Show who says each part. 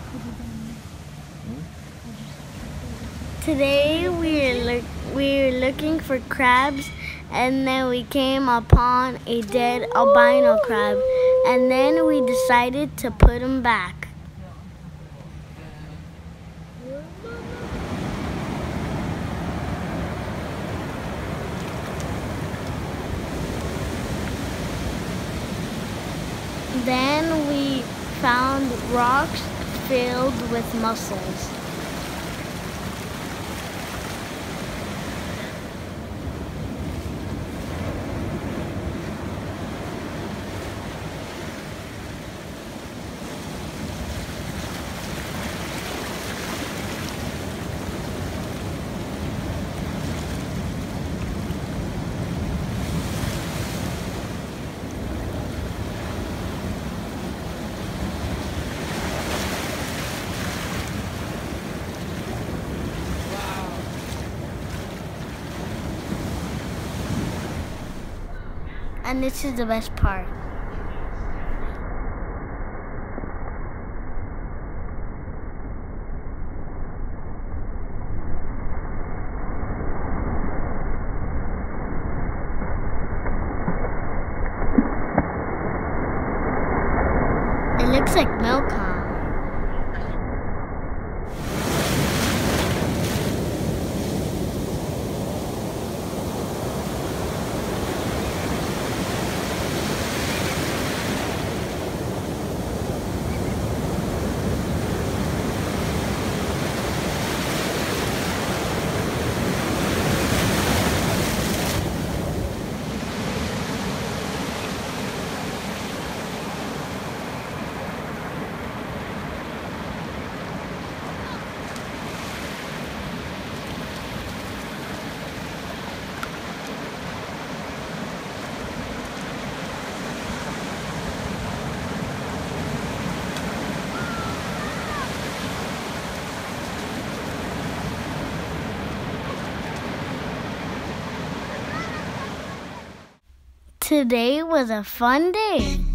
Speaker 1: Today we're looking for crabs, and then we came upon a dead albino crab, and then we decided to put him back. Then we found rocks filled with mussels. And this is the best part. It looks like milk, huh? Today was a fun day.